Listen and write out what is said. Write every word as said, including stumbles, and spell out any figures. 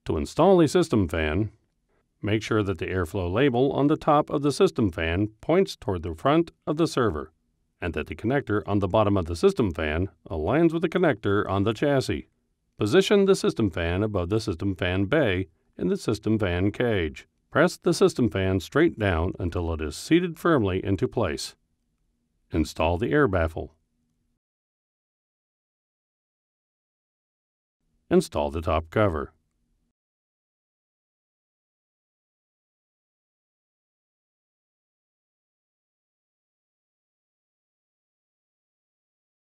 To install a system fan, make sure that the airflow label on the top of the system fan points toward the front of the server, and that the connector on the bottom of the system fan aligns with the connector on the chassis. Position the system fan above the system fan bay in the system fan cage. Press the system fan straight down until it is seated firmly into place. Install the air baffle. Install the top cover.